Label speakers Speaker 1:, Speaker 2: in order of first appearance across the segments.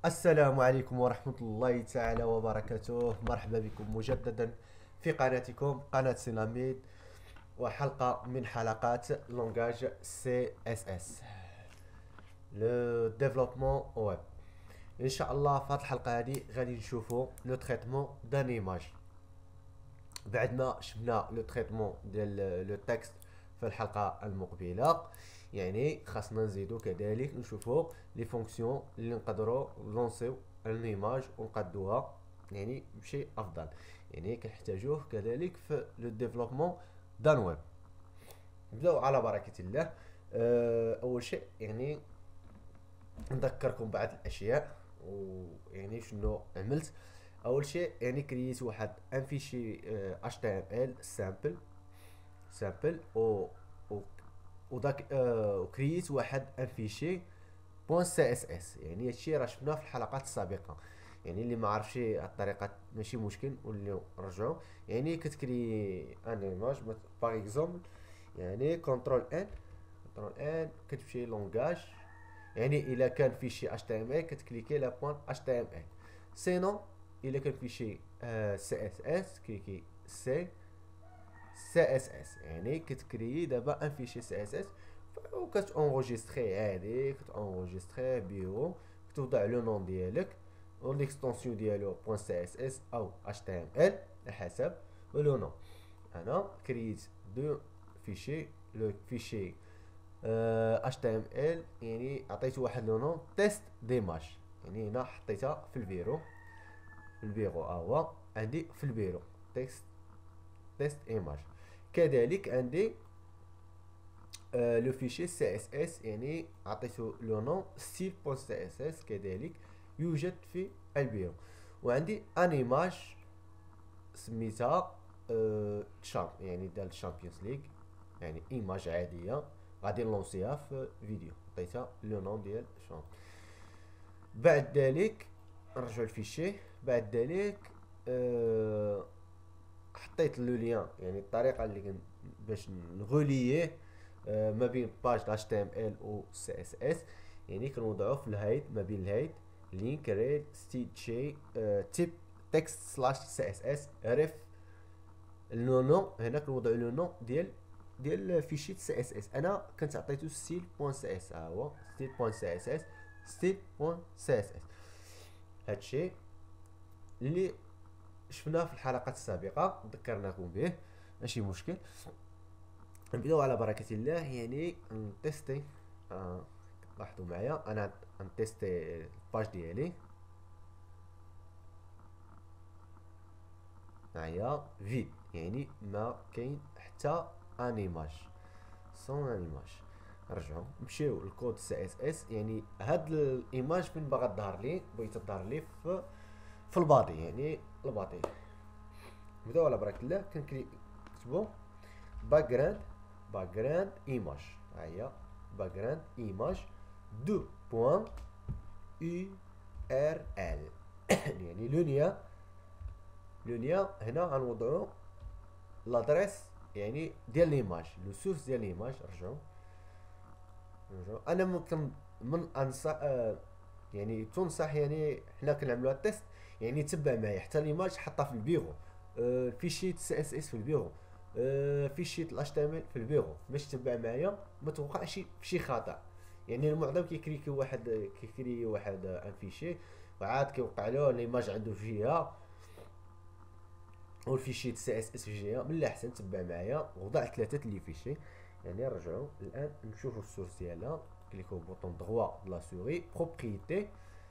Speaker 1: السلام عليكم ورحمة الله تعالى وبركاته. مرحبا بكم مجددا في قناتكم قناة سيناميد، وحلقة من حلقات لونجاج سي اس اس لو ديفلوبمون ويب. ان شاء الله في هذه الحلقة هذه غادي نشوفوا لو تريتمون دان ايماج. بعد ما شفنا لو تريتمون ديال لو تكست في الحلقة المقبلة، يعني خاصنا نزيدو كذلك نشوفو لي فونكسيون اللي نقدروا لونسيو الايماج ونقدوها يعني بشيء افضل. يعني كنحتاجوه كذلك في لو ديفلوبمون دان ويب. نبداو على بركة الله. اول شيء يعني نذكركم بعض الاشياء ويعني شنو عملت. اول شيء يعني كرييت واحد ان فيشي HTML سامبل و وداك وكرييت واحد ان فيشي بوان سي اس اس. يعني هادشي راه شفناه في الحلقات السابقه، يعني اللي ما عرفش الطريقه ماشي مشكل واللي رجعوا. يعني كتكري ان ايماج باغ اكزومبل، يعني كنترول ان كتمشي لونغاج. يعني الا كان في شي اش تي ام ال كتكليكي لا بوان اش تي ام ال. سينو الا كان في شي سي اس اس كليكي سي اس اس. يعني كتكري دابا ان فيشي سي اس اس وكتونغوجيستري عادي، كتونغوجيستري بيو، كتوضع لو نون ديالك وليكستونسيون ديالو بوان سي اس اس او اش تي ام ال على حسب لو نون. انا كريت دو فيشي، لو فيشي اش تي ام ال يعني عطيته واحد لو نون تيست ديماج. يعني هنا حطيتها في البيرو، هو عندي في البيرو تيست ايماج. كذلك عندي لو فيشي سي اس اس، يعني عطيته لو نون ستيل بون سي اس اس كذلك يوجد في البيرو. وعندي ان ايماج سميتها شامب، يعني ديال الشامبيونز ليغ، يعني ايماج عاديه غادي نلونسيها في فيديو، عطيتها لو نون ديال شامب. بعد ذلك نرجعو الفيشي. بعد ذلك حطيت لو ليان، يعني الطريقه اللي باش نغوليه ما بين باج HTML و CSS. يعني كنوضعو في الهايد، ما بين الهايد لينك ريد ستيتشي تيب تكست سلاش CSS ريف لو نو. هنا كنوضعو لو نو ديال فيشي CSS. انا كنت عطيتو ستيل بوان سي اس، ها هو ستيل بوان سي اس اس، ستيل بوان سي اس اس. هادشي اللي شفناه في الحلقات السابقه ذكرناكم به، ماشي مشكل. نبداو على بركه الله. يعني نتيستي لاحظوا معايا انا نتيستي الباج ديالي معايا فيد، يعني ما كاين حتى ان ايماج سون ان ايماج. نرجعو نمشيو للكود سي اس اس. يعني هاد الايماج فين باغا تظهر لي، بغيت تظهر لي في البادي، يعني البادي. نبداو على بركه الله. كنكتبو باكغراوند ايماج. ها هي باكغراوند ايماج دو بوان يو ار ال. يعني لونيا هنا غنوضعو لادريس يعني ديال ليماج، لو سورس ديال ليماج. رجعو انا ممكن من انصح يعني تنصح، يعني حنا كنعملوها التيست، يعني تبع معايا حتى ليماج حطها في البيرو، في شيت سي اس اس في البيرو، في شيت الاش تي ام ال في البيرو، باش تبع معايا ما توقعش في شي خطا. يعني المعظم كيكري واحد ان فيشي وعاد كيوقع له ليماج عنده في جهه والفيشي سي اس اس في جهه. من الاحسن تبع معايا وضع ثلاثه لي فيشي. يعني نرجعوا الان نشوفوا السورس ديالها. كليكو بوطون دغوا لا سوري بروبريتي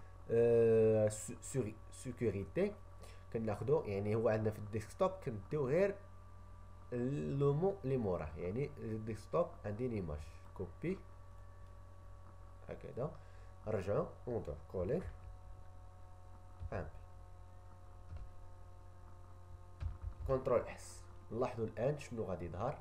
Speaker 1: سيكوريتي. كناخدو يعني هو عندنا في الديسكتوب كنديو غير لو مون لي موراه. يعني الديسكتوب عندي ليماج كوبي هكذا. نرجعو ونضع كولي كونترول اس. نلاحظوا الان شنو غادي يظهر.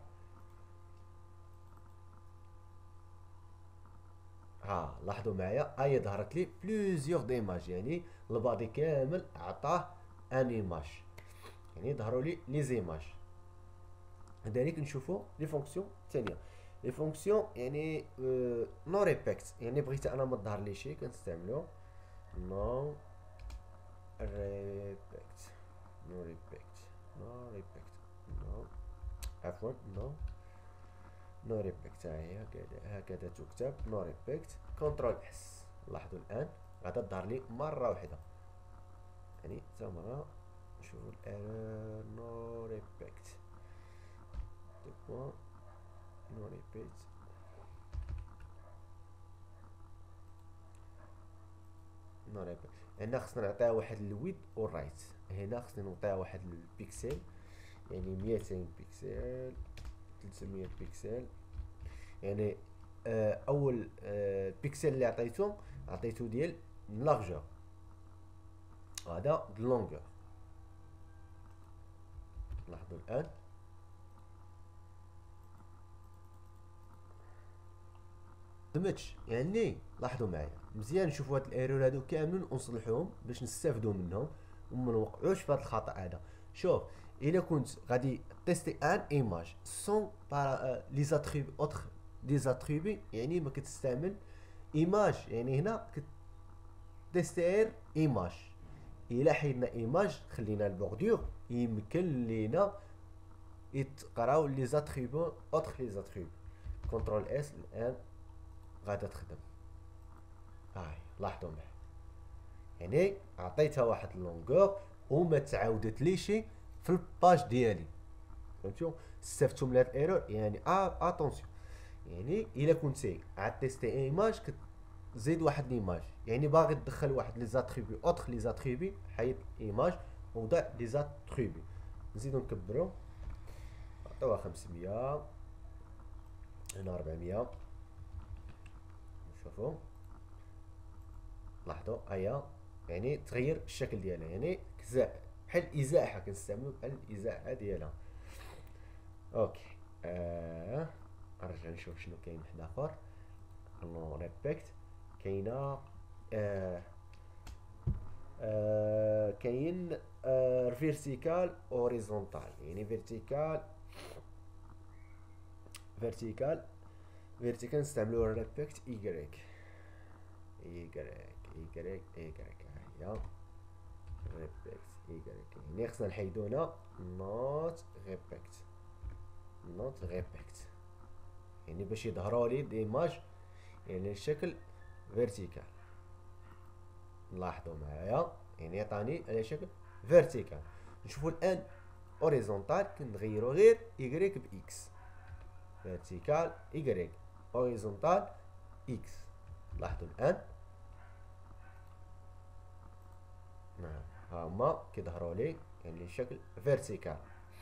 Speaker 1: لاحظوا معايا هي ظهرت لي بلوزيور ديماج، يعني البادي كامل عطاه ان ايماج، يعني ظهروا لي لي زيماج. كذلك نشوفوا لي فونكسيون الثانيه. لي فونكسيون يعني نو ريبيكت، يعني بغيت انا ما تظهر لي شي كنستعملو نو ريبيكت، نو ريبيكت، نو ريبيكت، نو، عفوا نو، نو ريبيكت. ها هي هكذا تكتب نو ريبيكت. كنترول اس، لاحظوا الان غادا تظهر لي مره واحده، يعني حتى مره. نشوفوا الايرور نو ريبيكت دو بوان نو ريبيت. نو ريبيت هنا خصنا نعطيها واحد الويد والرايت. هنا خصنا نعطيها واحد البيكسل، يعني 200 بيكسل، 300 بيكسل. يعني اول بيكسل اللي عطيته ديال لارجور، هذا لونغور. لاحظوا الان دمتش، يعني لاحظوا معايا مزيان، نشوفوا هاد الايرور هادو كاملين ونصلحوهم باش نستافدوا منهم وما نوقعوش في هاد الخطا هذا. شوف، الا كنت غادي تيستي ان ايماج سون بارا لي زاتريبي اوتر دي زاتريبي، يعني ما كتستعمل ايماج، يعني هنا كتستير ايماج. الا حيدنا ايماج خلينا البوردور، يمكن لينا يتقراو لي زاتريبي اوتر لي زاتريبي. كنترول اس الان غادا تخدم. هاي لاحظوا معايا، يعني عطيتها واحد اللونغور وما تعاودت ليش في الباج ديالي. فهمتوا؟ استفدتوا من هاد الايرور. يعني اتونسيون، يعني الا كنتي عاد تيستي ايماج كتزيد واحد ليماج، يعني باغي تدخل واحد لي زاتريبي اوتر لي زاتريبي، حيد ايماج وضع لي زاتريبي. نزيدو نكبرو، عطيوها 500، هنا 400. شوفوا، لاحظوا ايا، يعني تغير الشكل ديالها، يعني بحال الازاحه، كنستعملو بحال الازاحه ديالها. اوكي، نرجع نشوف شنو كاين واحد اخر. نو ريبيكت كاينه كاين فيرتيكال اوريزونتال، يعني فيرتيكال نستعملو ريبيكت ايكغيك هي ريبيكت ايكغيك، يعني خصنا نحيدو هنا نوت ريبيكت، يعني باش يظهروا لي ديماج يعني الشكل فيرتيكال. لاحظوا معايا، يعني عطاني على شكل فيرتيكال. نشوفوا الان اوريزونتال كنغيروا غير ايكغيك باكس، فيرتيكال ايكغيك، اوريزونتال اكس. لاحظوا الان نعم هما كيظهروا لي يعني شكل فيرتيكال.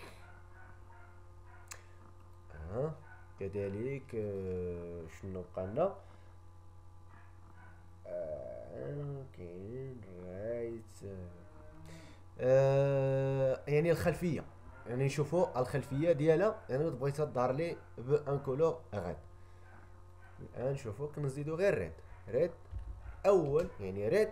Speaker 1: كذلك شنو بقى لنا؟ كاين رايت، يعني الخلفيه، يعني نشوفوا الخلفيه ديالها، يعني بغيتها تظهر لي بان كولور غاد. الان شوفوا كنزيدو غير ريد اول، يعني ريد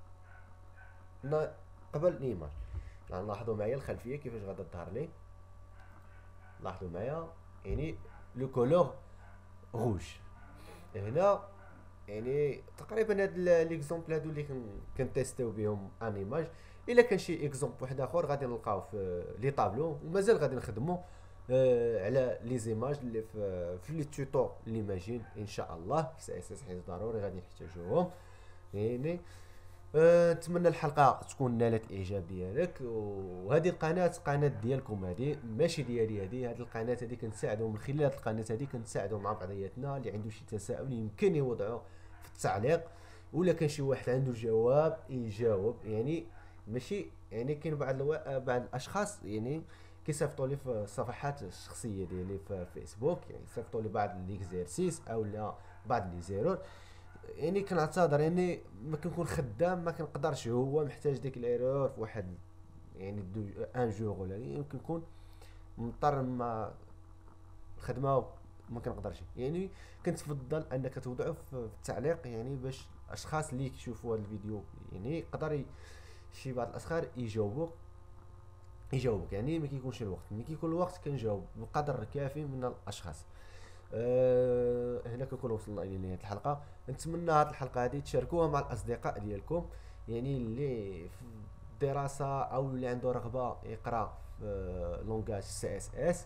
Speaker 1: قبل ليماج. يعني لاحظوا معايا الخلفيه كيفاش غادا تظهر لي. لاحظوا معايا يعني لو كولور روج. هنا يعني تقريبا هاد ليكزومبل هادو اللي كنتيستيو بهم ان ايماج. الا كان شي اكزومبل واحد اخر غادي نلقاو في لي طابلو، ومازال غادي نخدمو على لي زيماج اللي في لي توتو ليماجين ان شاء الله في سي اس اس، حيت ضروري غادي نحتاجوهم. يعني نتمنى الحلقه تكون نالت الاعجاب ديالك. وهذه قناه ديالكم، هذه ماشي ديالي، هذه القناه هذه كنساعدوا من خلال هذه القناه هذه كنساعدوا مع بعضياتنا. اللي عنده شي تساؤل يمكن يوضعه في التعليق، ولا كان شي واحد عنده جواب يجاوب. يعني ماشي يعني كاين بعض الاشخاص يعني كيصيفطوا لي في الصفحات الشخصيه ديالي في فيسبوك، يعني يصيفطوا لي بعض ليكزيرسيس او لا بعض لي زيرور. يعني كنعتذر، يعني ما كنكون خدام، ما كنقدرش، هو محتاج ديك الايرور في واحد يعني ان جور، ولا يمكن نكون مضطر مع الخدمه ما كنقدرش. يعني كنتفضل انك توضعه في التعليق، يعني باش الاشخاص اللي كيشوفوا هذا الفيديو يعني يقدر شي بعض الاشخاص يجاوبوك. يعني ما كيكونش الوقت، ملي كيكون الوقت كنجاوب بقدر كافي من الاشخاص. هنا كنكون وصلنا الى نهايه الحلقه. نتمنى هذه الحلقه هذه تشاركوها مع الاصدقاء ديالكم، يعني اللي في الدراسه او اللي عنده رغبه يقرا في لونغاج سي اس اس.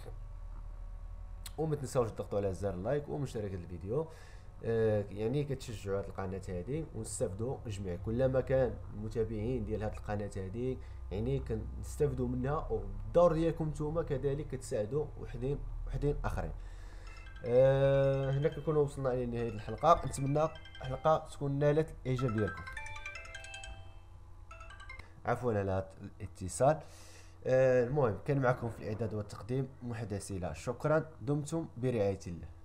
Speaker 1: وما تنساوش تضغطوا على زر لايك ومشاركه الفيديو. يعني كتشجعوا هذه القناه هذه ونستافدوا جميع. كلما كان المتابعين ديال هذه القناه هذه يعني كنستافدوا منها، والدور ديالكم نتوما كذلك كتساعدوا وحدين اخرين. هنا كنكونوا وصلنا الى نهايه الحلقه. نتمنى الحلقه تكون نالت الاعجاب ديالكم. عفوا على هذا الاتصال. المهم كان معكم في الاعداد والتقديم محدث. شكرا، دمتم برعايه الله.